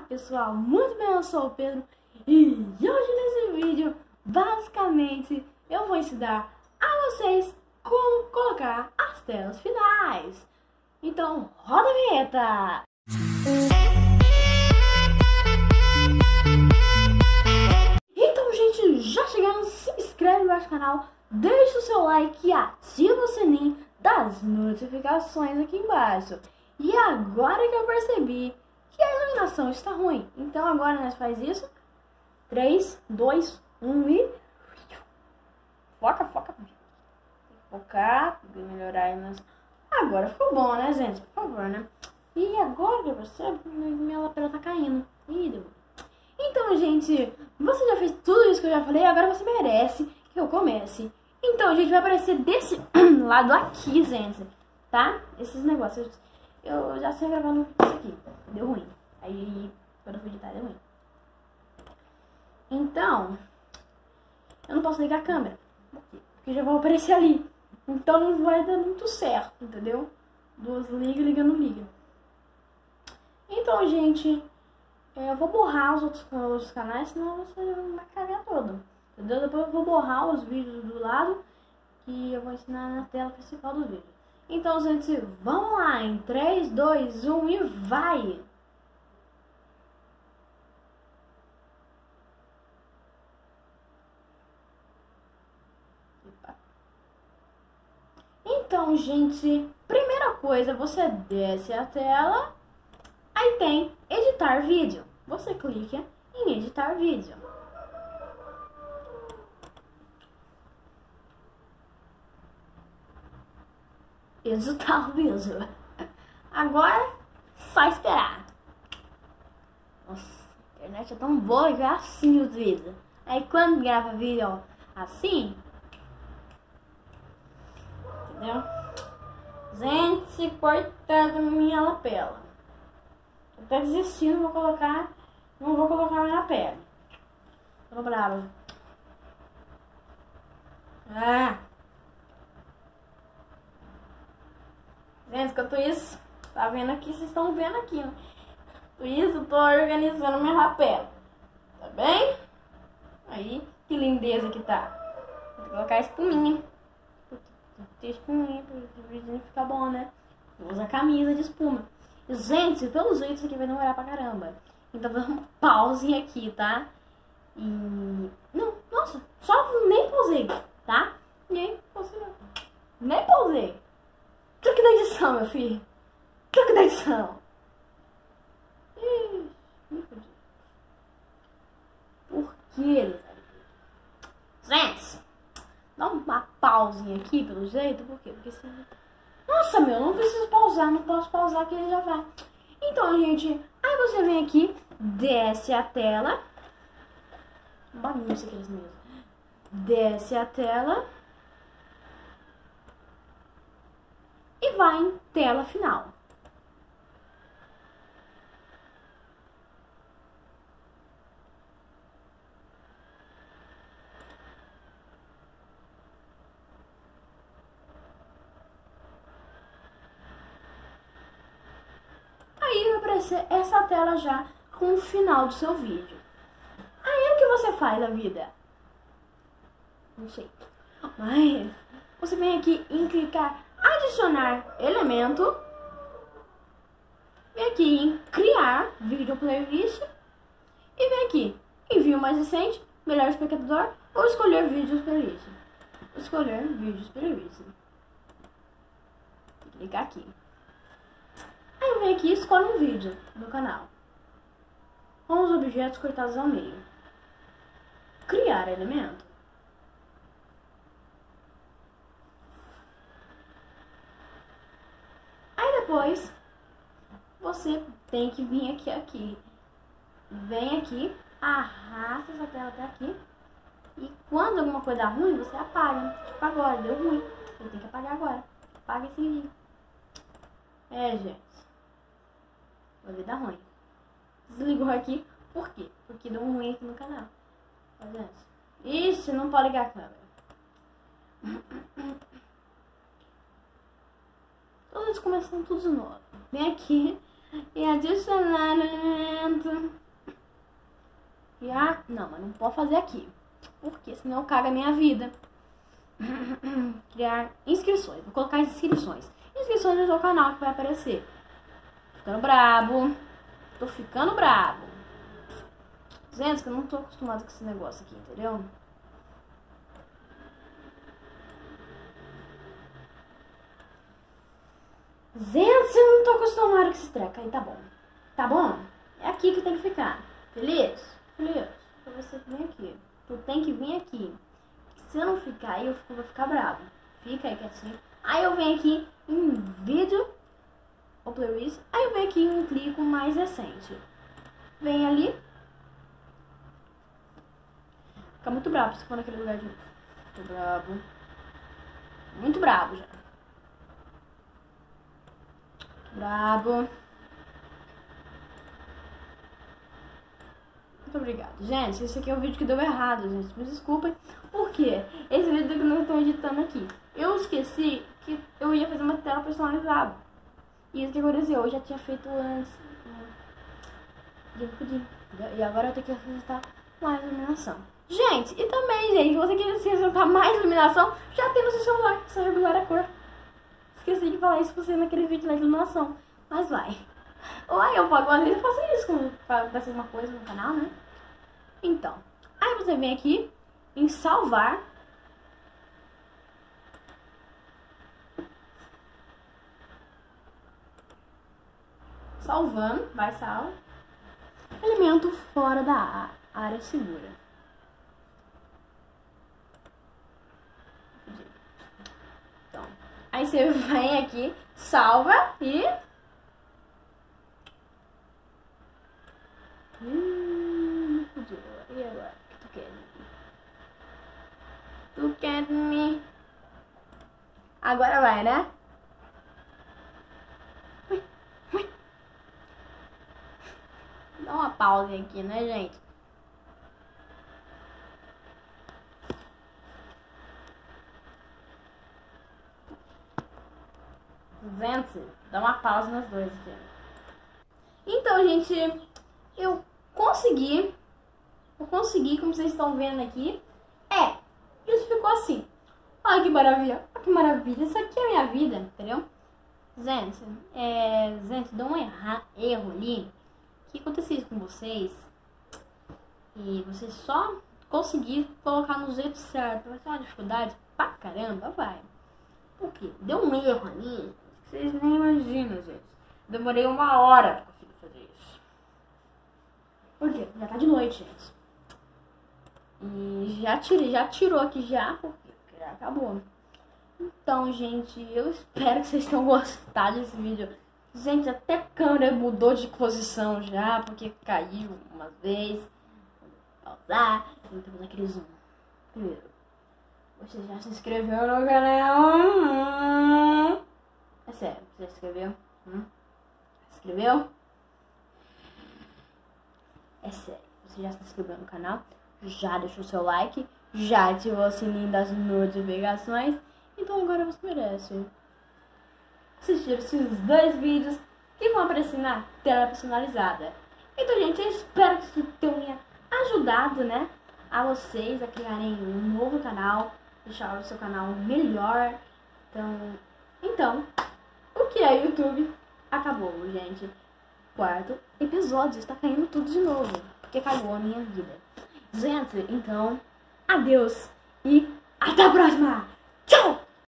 pessoal, muito bem, eu sou o Pedro e hoje nesse vídeo, basicamente, eu vou ensinar a vocês como colocar as telas finais. Então, roda a vinheta! Então, gente, já chegaram, se inscreve no nosso canal, deixa o seu like e ativa o sininho das notificações aqui embaixo. E agora que eu percebi que a iluminação está ruim, então agora nós faz isso. 3, 2, 1 e... Foca. Focar, melhorar a iluminação. Agora ficou bom, né, gente? Por favor, né? E agora que eu percebo que minha lapela tá caindo. Ih, deu. Então, gente, você já fez tudo isso que eu já falei, agora você merece que eu comece. Então, gente, vai aparecer desse lado aqui, gente, tá? Esses negócios. Eu já sei gravando isso aqui. Deu ruim. Aí, quando eu fui editar, deu ruim. Então, eu não posso ligar a câmera. Por quê? Porque já vou aparecer ali. Então, não vai dar muito certo, entendeu? Duas liga, não liga. Então, gente, eu vou borrar os outros canais, senão você vai cagar todo. Entendeu? Depois eu vou borrar os vídeos do lado que eu vou ensinar na tela principal do vídeo. Então, gente, vamos lá, em 3, 2, 1 e vai! Então, gente, primeira coisa, você desce a tela, aí tem editar vídeo. Você clica em editar vídeo. Editar o vídeo. Agora, só esperar. Nossa, a internet é tão boa que é assim os vídeos. Aí quando grava vídeo assim, entendeu? Gente, coitada minha lapela. Eu tô desistindo, não vou colocar mais na pele. Tô brava. Gente, enquanto isso, tá vendo aqui, vocês estão vendo aqui, né? Enquanto isso, eu tô organizando minha lapela. Tá bem? Aí, que lindeza que tá. Vou colocar espuminha. Tem espuminha pro vídeo ficar bom, né? Vou usar camisa de espuma. E, gente, pelo jeito isso aqui vai demorar pra caramba. Então vou dar uma pausinha aqui, tá? E... Não, nossa, só nem pausei, tá? Nem pausei. Truque da edição, meu filho. Truque da edição. Por quê? Gente, dá uma pausinha aqui, pelo jeito. Por quê? Porque se... Nossa, meu, não preciso pausar. Não posso pausar que ele já vai. Então, gente, aí você vem aqui, desce a tela. Bagunça aqueles mesmo. Desce a tela. E vai em tela final. Aí vai aparecer essa tela já com o final do seu vídeo. Aí o que você faz da vida? Não sei. Mas você vem aqui em clicar adicionar elemento. Vem aqui em criar vídeo playlist. E vem aqui, envio mais recente, melhor espectador ou escolher vídeos playlist. Escolher vídeos playlist. Clicar aqui. Aí vem aqui e escolhe um vídeo do canal. Com os objetos cortados ao meio. Criar elemento. Aí depois, você tem que vir aqui. Vem aqui, arrasta essa tela até aqui. E quando alguma coisa dá ruim, você apaga. Tipo agora, deu ruim. Você tem que apagar agora. Apaga esse vídeo. Gente. Vai ver dar ruim. Desligou aqui. Por quê? Porque deu um ruim aqui no canal. Tá vendo? Ixi, não pode ligar a câmera. Todos eles começam tudo de novo. Vem aqui e adicionar elemento. criar... Não, mas não pode fazer aqui. Porque senão caga a minha vida. Criar inscrições. Vou colocar inscrições. Inscrições no seu canal que vai aparecer. Ficando brabo. Tô ficando brabo. Gente, que eu não tô acostumado com esse negócio aqui, entendeu? Gente, eu não tô acostumado com esse treco aí, tá bom. Tá bom? É aqui que tem que ficar. Feliz? Feliz. Então você vem aqui. Tu tem que vir aqui. Se eu não ficar aí, vou ficar bravo. Fica aí quietinho. Aí eu venho aqui em vídeo ou playlist. Aí eu venho aqui em um clico mais recente. Vem ali. Fica muito bravo se for naquele lugar de novo. Tô bravo. Muito bravo já. Brabo. Muito obrigada. Gente, esse aqui é o vídeo que deu errado, gente. Me desculpem. Por quê? Esse vídeo que eu não estou editando aqui. Eu esqueci que eu ia fazer uma tela personalizada. E isso que aconteceu. Eu já tinha feito antes. E agora eu tenho que acrescentar mais iluminação. Gente, e também, gente, se você quiser acrescentar mais iluminação, já tem no seu celular. Só regular a cor. Esqueci de falar isso pra você naquele vídeo da iluminação. Mas vai. Ou aí eu pago, às vezes eu faço isso pra ser uma coisa no canal, né? Então. Aí você vem aqui em salvar. Salvando. Vai salvar. Elemento fora da área segura. Então. Aí você vem aqui, salva e... fudeu. E agora? O que tu quer? Tu quer me... Agora vai, né? Dá uma pausa aqui, né, gente? Gente, dá uma pausa nos dois aqui. Então, gente, eu consegui, como vocês estão vendo aqui. Isso ficou assim. Olha que maravilha, olha que maravilha. Isso aqui é a minha vida, entendeu? Gente, deu um erro ali. O que aconteceu com vocês? E vocês só conseguiram colocar no jeito certo. Vai ser uma dificuldade pra caramba, vai. Por quê? Deu um erro ali. Vocês nem imaginam, gente. Demorei 1 hora pra conseguir fazer isso. Por quê? Já tá de noite, gente. E já tirou aqui já, porque já acabou. Então, gente, eu espero que vocês tenham gostado desse vídeo. Gente, até a câmera mudou de posição já, porque caiu uma vez. Vou pausar. Então, naquele zoom. Primeiro, você já se inscreveu no canal? É sério, você já se inscreveu? Se inscreveu? É sério, você já se inscreveu no canal? Já deixou seu like? Já ativou o sininho das notificações? Então agora você merece assistir esses 2 vídeos que vão aparecer na tela personalizada. Então, gente, eu espero que isso tenha ajudado, né, a vocês a criarem um novo canal, deixar o seu canal melhor. Então, o que é YouTube? Acabou, gente. 4º episódio, está caindo tudo de novo, porque acabou a minha vida. Gente, então, adeus e até a próxima!